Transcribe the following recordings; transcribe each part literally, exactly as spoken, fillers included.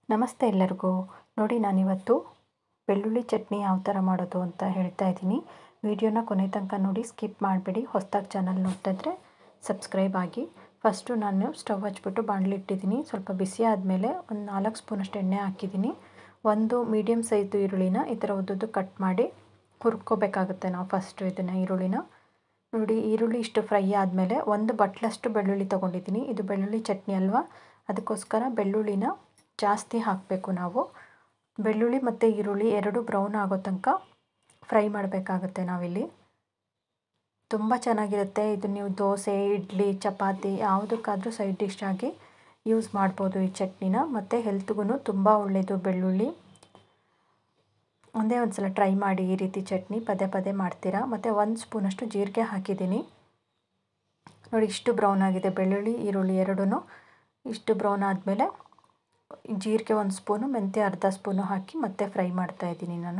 ನಮಸ್ತೆ ಎಲ್ಲರಿಗೂ. ನೋಡಿ, ನಾನಿವತ್ತು ಬೆಳ್ಳುಳ್ಳಿ ಚಟ್ನಿ ಯಾವ ಥರ ಮಾಡೋದು ಅಂತ ಹೇಳ್ತಾ ಇದ್ದೀನಿ. ವಿಡಿಯೋನ ಕೊನೆ ತನಕ ನೋಡಿ, ಸ್ಕಿಪ್ ಮಾಡಬೇಡಿ. ಹೊಸದಾಗಿ ಚಾನಲ್ ನೋಡ್ತಾ ಇದ್ದರೆ ಸಬ್ಸ್ಕ್ರೈಬ್ ಆಗಿ. ಫಸ್ಟು ನಾನು ಸ್ಟವ್ ಹಚ್ಬಿಟ್ಟು ಬಾಣಲಿ ಇಟ್ಟಿದ್ದೀನಿ. ಸ್ವಲ್ಪ ಬಿಸಿ ಆದಮೇಲೆ ಒಂದು ನಾಲ್ಕು ಸ್ಪೂನಷ್ಟು ಎಣ್ಣೆ ಹಾಕಿದ್ದೀನಿ. ಒಂದು ಮೀಡಿಯಮ್ ಸೈಜು ಈರುಳ್ಳಿನ ಈ ಥರ ಉದ್ದುದ್ದು ಕಟ್ ಮಾಡಿ ಹುರ್ಕೋಬೇಕಾಗುತ್ತೆ ನಾವು ಫಸ್ಟು ಇದನ್ನು ಈರುಳ್ಳಿನ. ನೋಡಿ, ಈರುಳ್ಳಿ ಇಷ್ಟು ಫ್ರೈ ಆದಮೇಲೆ ಒಂದು ಬಟ್ಲಷ್ಟು ಬೆಳ್ಳುಳ್ಳಿ ತೊಗೊಂಡಿದ್ದೀನಿ. ಇದು ಬೆಳ್ಳುಳ್ಳಿ ಚಟ್ನಿ ಅಲ್ವಾ, ಅದಕ್ಕೋಸ್ಕರ ಬೆಳ್ಳುಳ್ಳಿನ ಜಾಸ್ತಿ ಹಾಕಬೇಕು ನಾವು. ಬೆಳ್ಳುಳ್ಳಿ ಮತ್ತು ಈರುಳ್ಳಿ ಎರಡು ಬ್ರೌನ್ ಆಗೋ ತನಕ ಫ್ರೈ ಮಾಡಬೇಕಾಗುತ್ತೆ ನಾವಿಲ್ಲಿ. ತುಂಬ ಚೆನ್ನಾಗಿರುತ್ತೆ ಇದು. ನೀವು ದೋಸೆ, ಇಡ್ಲಿ, ಚಪಾತಿ ಯಾವುದಕ್ಕಾದರೂ ಸೈಡ್ ಡಿಶ್ ಆಗಿ ಯೂಸ್ ಮಾಡ್ಬೋದು ಈ ಚಟ್ನಿನ. ಮತ್ತು ಹೆಲ್ತ್ಗೂ ತುಂಬ ಒಳ್ಳೆಯದು ಬೆಳ್ಳುಳ್ಳಿ. ಒಂದೇ ಒಂದು ಸಲ ಟ್ರೈ ಮಾಡಿ ಈ ರೀತಿ ಚಟ್ನಿ, ಪದೇ ಪದೇ ಮಾಡ್ತೀರಾ. ಮತ್ತು ಒಂದು ಸ್ಪೂನಷ್ಟು ಜೀರಿಗೆ ಹಾಕಿದ್ದೀನಿ. ನೋಡಿ, ಇಷ್ಟು ಬ್ರೌನ್ ಆಗಿದೆ ಬೆಳ್ಳುಳ್ಳಿ ಈರುಳ್ಳಿ ಎರಡೂ. ಇಷ್ಟು ಬ್ರೌನ್ ಆದಮೇಲೆ ಜೀರಿಗೆ ಒಂದು ಸ್ಪೂನು, ಮೆಂತ್ಯ ಅರ್ಧ ಸ್ಪೂನು ಹಾಕಿ ಮತ್ತೆ ಫ್ರೈ ಮಾಡ್ತಾ ಇದ್ದೀನಿ ನಾನು.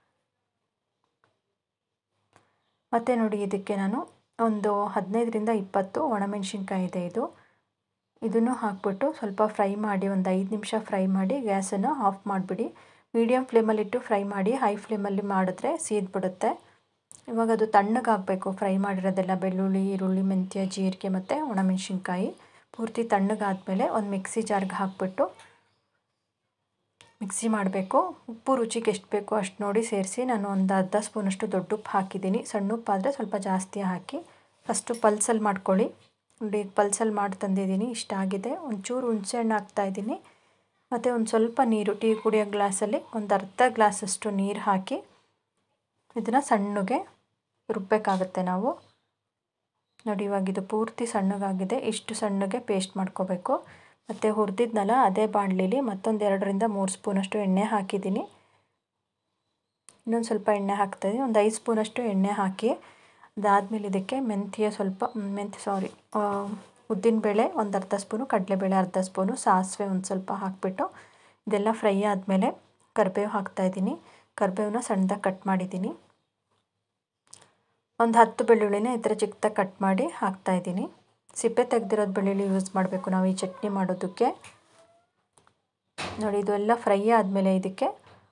ಮತ್ತು ನೋಡಿ, ಇದಕ್ಕೆ ನಾನು ಒಂದು ಹದಿನೈದರಿಂದ ಇಪ್ಪತ್ತು ಒಣಮೆಣಸಿನ್ಕಾಯಿ ಇದೆ ಇದು. ಇದನ್ನು ಹಾಕ್ಬಿಟ್ಟು ಸ್ವಲ್ಪ ಫ್ರೈ ಮಾಡಿ, ಒಂದು ಐದು ನಿಮಿಷ ಫ್ರೈ ಮಾಡಿ ಗ್ಯಾಸನ್ನು ಆಫ್ ಮಾಡಿಬಿಡಿ. ಮೀಡಿಯಮ್ ಫ್ಲೇಮಲ್ಲಿಟ್ಟು ಫ್ರೈ ಮಾಡಿ. ಹೈ ಫ್ಲೇಮಲ್ಲಿ ಮಾಡಿದ್ರೆ ಸೀದ್ಬಿಡುತ್ತೆ. ಇವಾಗ ಅದು ತಣ್ಣಗಾಗಬೇಕು. ಫ್ರೈ ಮಾಡಿರೋದೆಲ್ಲ ಬೆಳ್ಳುಳ್ಳಿ, ಈರುಳ್ಳಿ, ಮೆಂತ್ಯ, ಜೀರಿಗೆ ಮತ್ತು ಒಣಮೆಣಸಿನ್ಕಾಯಿ ಪೂರ್ತಿ ತಣ್ಣಗಾದ್ಮೇಲೆ ಒಂದು ಮಿಕ್ಸಿ ಜಾರ್ಗೆ ಹಾಕ್ಬಿಟ್ಟು ಮಿಕ್ಸಿ ಮಾಡಬೇಕು. ಉಪ್ಪು ರುಚಿಗೆ ಎಷ್ಟು ಬೇಕೋ ಅಷ್ಟು ನೋಡಿ ಸೇರಿಸಿ. ನಾನು ಒಂದು ಅರ್ಧ ಸ್ಪೂನಷ್ಟು ದೊಡ್ಡ ಉಪ್ಪು ಹಾಕಿದ್ದೀನಿ. ಸಣ್ಣ ಉಪ್ಪು ಆದರೆ ಸ್ವಲ್ಪ ಜಾಸ್ತಿ ಹಾಕಿ. ಫಸ್ಟು ಪಲ್ಸಲ್ಲಿ ಮಾಡ್ಕೊಳ್ಳಿ. ನೋಡಿ, ಪಲ್ಸಲ್ಲಿ ಮಾಡಿ ತಂದಿದ್ದೀನಿ. ಇಷ್ಟ ಆಗಿದೆ. ಒಂಚೂರು ಹುಣಸೆಹಣ್ಣು ಹಾಕ್ತಾಯಿದ್ದೀನಿ. ಮತ್ತು ಒಂದು ಸ್ವಲ್ಪ ನೀರು, ಟೀ ಕುಡಿಯೋ ಗ್ಲಾಸಲ್ಲಿ ಒಂದು ಅರ್ಧ ಗ್ಲಾಸಷ್ಟು ನೀರು ಹಾಕಿ ಇದನ್ನು ಸಣ್ಣಗೆ ರುಬ್ಬಬೇಕಾಗುತ್ತೆ ನಾವು. ನೋಡಿ, ಇವಾಗ ಇದು ಪೂರ್ತಿ ಸಣ್ಣಗಾಗಿದೆ. ಇಷ್ಟು ಸಣ್ಣಗೆ ಪೇಸ್ಟ್ ಮಾಡ್ಕೋಬೇಕು. ಮತ್ತು ಹುರಿದಿದ್ನಲ್ಲ ಅದೇ ಬಾಣಲಿಲಿ ಮತ್ತೊಂದು ಎರಡರಿಂದ ಮೂರು ಸ್ಪೂನಷ್ಟು ಎಣ್ಣೆ ಹಾಕಿದ್ದೀನಿ. ಇನ್ನೊಂದು ಸ್ವಲ್ಪ ಎಣ್ಣೆ ಹಾಕ್ತಾಯಿದ್ದೀನಿ. ಒಂದು ಐದು ಸ್ಪೂನಷ್ಟು ಎಣ್ಣೆ ಹಾಕಿ ಅದಾದಮೇಲೆ ಇದಕ್ಕೆ ಮೆಂತ್ಯ ಸ್ವಲ್ಪ ಮೆಂತ್ಯ ಸಾರಿ ಉದ್ದಿನಬೇಳೆ ಒಂದು ಅರ್ಧ ಸ್ಪೂನು, ಕಡಲೆಬೇಳೆ ಅರ್ಧ ಸ್ಪೂನು, ಸಾಸಿವೆ ಒಂದು ಸ್ವಲ್ಪ ಹಾಕಿಬಿಟ್ಟು ಇದೆಲ್ಲ ಫ್ರೈ ಆದಮೇಲೆ ಕರಿಬೇವು ಹಾಕ್ತಾಯಿದ್ದೀನಿ. ಕರಿಬೇವನ್ನ ಸಣ್ಣದಾಗಿ ಕಟ್ ಮಾಡಿದ್ದೀನಿ. ಒಂದು ಹತ್ತು ಬೆಳ್ಳುಳ್ಳಿನ ಈ ಥರ ಚಿಕ್ಕದಾಗಿ ಕಟ್ ಮಾಡಿ ಹಾಕ್ತಾಯಿದ್ದೀನಿ. ಸಿಪ್ಪೆ ತೆಗೆದಿರೋದು ಬೆಳ್ಳುಳ್ಳಿ ಯೂಸ್ ಮಾಡಬೇಕು ನಾವು ಈ ಚಟ್ನಿ ಮಾಡೋದಕ್ಕೆ. ನೋಡಿ, ಇದೆಲ್ಲ ಫ್ರೈ ಆದಮೇಲೆ ಇದಕ್ಕೆ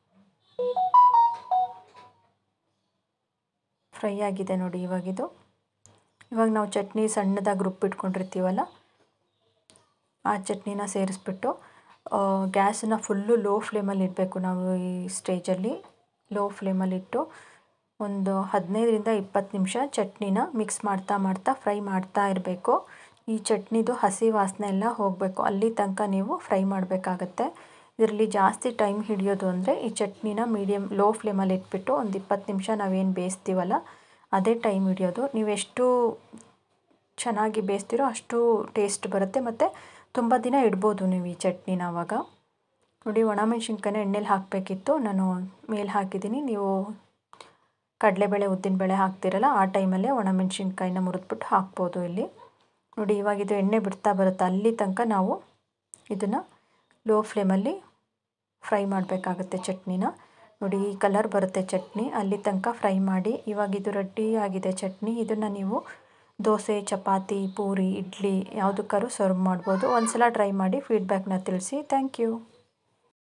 ಫ್ರೈ ಆಗಿದೆ ನೋಡಿ ಇವಾಗಿದು. ಇವಾಗ ನಾವು ಚಟ್ನಿ ಸಣ್ಣದಾಗಿ ರುಬ್ಬಿಟ್ಕೊಂಡಿರ್ತೀವಲ್ಲ ಆ ಚಟ್ನಿನ ಸೇರಿಸ್ಬಿಟ್ಟು ಗ್ಯಾಸನ್ನು ಫುಲ್ಲು ಲೋ ಫ್ಲೇಮಲ್ಲಿ ಇಡಬೇಕು ನಾವು. ಈ ಸ್ಟೇಜಲ್ಲಿ ಲೋ ಫ್ಲೇಮಲ್ಲಿಟ್ಟು ಒಂದು ಹದಿನೈದರಿಂದ ಇಪ್ಪತ್ತು ನಿಮಿಷ ಚಟ್ನಿನ ಮಿಕ್ಸ್ ಮಾಡ್ತಾ ಮಾಡ್ತಾ ಫ್ರೈ ಮಾಡ್ತಾ ಇರಬೇಕು. ಈ ಚಟ್ನಿದು ಹಸಿ ವಾಸನೆ ಎಲ್ಲ ಹೋಗಬೇಕು, ಅಲ್ಲಿ ತನಕ ನೀವು ಫ್ರೈ ಮಾಡಬೇಕಾಗತ್ತೆ. ಇದರಲ್ಲಿ ಜಾಸ್ತಿ ಟೈಮ್ ಹಿಡಿಯೋದು ಅಂದರೆ ಈ ಚಟ್ನಿನ ಮೀಡಿಯಮ್ ಲೋ ಫ್ಲೇಮಲ್ಲಿ ಇಟ್ಬಿಟ್ಟು ಒಂದು ಇಪ್ಪತ್ತು ನಿಮಿಷ ನಾವೇನು ಬೇಯಿಸ್ತೀವಲ್ಲ ಅದೇ ಟೈಮ್ ಹಿಡಿಯೋದು. ನೀವೆಷ್ಟು ಚೆನ್ನಾಗಿ ಬೇಯಿಸ್ತೀರೋ ಅಷ್ಟು ಟೇಸ್ಟ್ ಬರುತ್ತೆ. ಮತ್ತು ತುಂಬ ದಿನ ಇಡ್ಬೋದು ನೀವು ಈ ಚಟ್ನಿನ ಆವಾಗ. ನೋಡಿ, ಒಣಮೆಣ್ಸಿನ್ಕಾಯಿನ ಎಣ್ಣೆಲಿ ಹಾಕಬೇಕಿತ್ತು, ನಾನು ಮೇಲೆ ಹಾಕಿದ್ದೀನಿ. ನೀವು ಕಡಲೆಬೇಳೆ ಉದ್ದಿನಬೇಳೆ ಹಾಕ್ತಿರಲ್ಲ ಆ ಟೈಮಲ್ಲೇ ಒಣಮೆಣ್ಸಿನ್ಕಾಯಿನ ಮುರಿದ್ಬಿಟ್ಟು ಹಾಕ್ಬೋದು ಇಲ್ಲಿ. ನೋಡಿ, ಇವಾಗ ಇದು ಎಣ್ಣೆ ಬಿಡ್ತಾ ಬರುತ್ತೆ, ಅಲ್ಲಿ ತನಕ ನಾವು ಇದನ್ನು ಲೋ ಫ್ಲೇಮಲ್ಲಿ ಫ್ರೈ ಮಾಡಬೇಕಾಗುತ್ತೆ ಚಟ್ನಿನ. ನೋಡಿ, ಈ ಕಲರ್ ಬರುತ್ತೆ ಚಟ್ನಿ, ಅಲ್ಲಿ ತನಕ ಫ್ರೈ ಮಾಡಿ. ಇವಾಗ ಇದು ರೆಡಿ ಆಗಿದೆ ಚಟ್ನಿ. ಇದನ್ನು ನೀವು ದೋಸೆ, ಚಪಾತಿ, ಪೂರಿ, ಇಡ್ಲಿ ಯಾವುದಕ್ಕಾದ್ರೂ ಸರ್ವ್ ಮಾಡ್ಬೋದು. ಒಂದು ಸಲ ಟ್ರೈ ಮಾಡಿ ಫೀಡ್ಬ್ಯಾಕ್ನ ತಿಳಿಸಿ. Thank you.